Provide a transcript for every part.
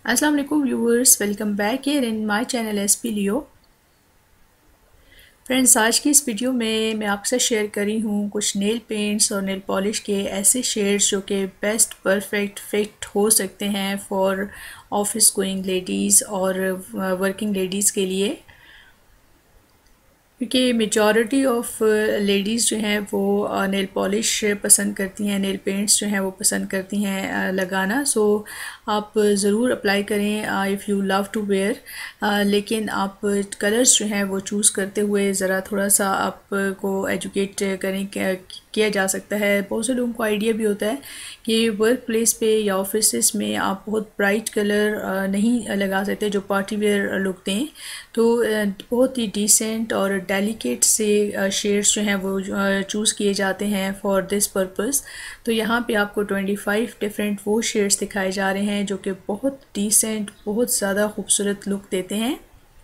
अस्सलाम वालेकुम viewers, welcome back here in my channel SP Leo. Friends, आज की इस वीडियो में मैं आपसे शेयर करी हूँ कुछ नेल पेंट्स और नेल पॉलिश के ऐसे शेड्स जो कि बेस्ट परफेक्ट फिट हो सकते हैं फॉर ऑफिस गोइंग लेडीज़ और वर्किंग लेडीज़ के लिए, क्योंकि मेजॉरिटी ऑफ लेडीज़ जो हैं वो नेल पॉलिश पसंद करती हैं, नेल पेंट्स जो हैं वो पसंद करती हैं लगाना। सो आप ज़रूर अप्लाई करें if you love to wear, लेकिन आप कलर्स जो हैं वो चूज़ करते हुए ज़रा थोड़ा सा आपको एजुकेट करें किया जा सकता है। बहुत से लोगों को आइडिया भी होता है कि वर्क प्लेस पे या ऑफिस में आप बहुत ब्राइट कलर नहीं लगा सकते जो पार्टी वेयर लुक दें, तो बहुत ही डिसेंट और डेलिकेट से शेड्स जो हैं वो चूज़ किए जाते हैं फॉर दिस पर्पस। तो यहाँ पे आपको 25 डिफरेंट वो शेड्स दिखाए जा रहे हैं जो कि बहुत डिसेंट, बहुत ज़्यादा खूबसूरत लुक देते हैं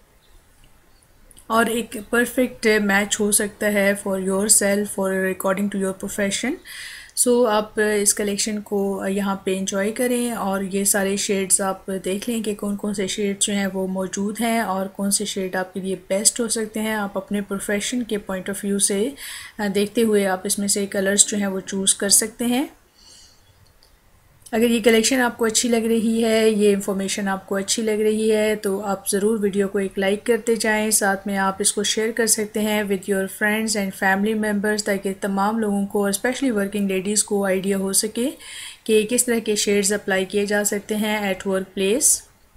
और एक परफेक्ट मैच हो सकता है फॉर योर सेल्फ और according to your profession. So आप इस कलेक्शन को यहाँ पे इंजॉय करें और ये सारे शेड्स आप देख लें कि कौन कौन से शेड्स जो हैं वो मौजूद हैं और कौन से शेड आपके लिए बेस्ट हो सकते हैं। आप अपने प्रोफेशन के पॉइंट ऑफ व्यू से देखते हुए आप इसमें से कलर्स जो हैं वो चूज़ कर सकते हैं। अगर ये कलेक्शन आपको अच्छी लग रही है, ये इन्फॉर्मेशन आपको अच्छी लग रही है, तो आप ज़रूर वीडियो को एक लाइक करते जाएं। साथ में आप इसको शेयर कर सकते हैं with your friends and family members, ताकि तमाम लोगों को और स्पेशली वर्किंग लेडीज़ को आइडिया हो सके कि किस तरह के शेड्स अप्लाई किए जा सकते हैं at work place.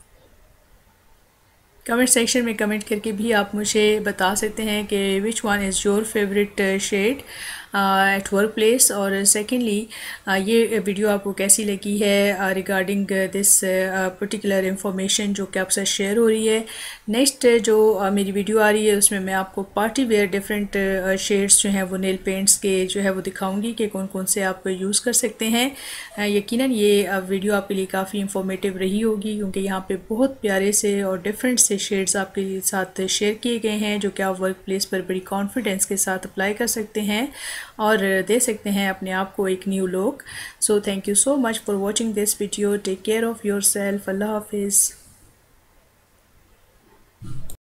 Comment section में कमेंट करके भी आप मुझे बता सकते हैं कि which one is your favourite shade at work place. और सेकेंडली ये वीडियो आपको कैसी लगी है रिगार्डिंग दिस पर्टिकुलर इंफॉर्मेशन जो कि आपसे शेयर हो रही है। नेक्स्ट जो मेरी वीडियो आ रही है उसमें मैं आपको पार्टी वेयर डिफरेंट शेड्स जो हैं वो नेल पेंट्स के जो है वो दिखाऊंगी कि कौन कौन से आप यूज़ कर सकते हैं। यकीनन ये वीडियो आपके लिए काफ़ी इंफॉर्मेटिव रही होगी, क्योंकि यहाँ पे बहुत प्यारे से और डिफरेंट से शेड्स आपके साथ शेयर किए गए हैं जो कि आप वर्क प्लेस पर बड़ी कॉन्फिडेंस के साथ अप्लाई कर सकते हैं और दे सकते हैं अपने आप को एक new look. So thank you so much for watching this video. Take care of yourself. अल्लाह हाफिज़।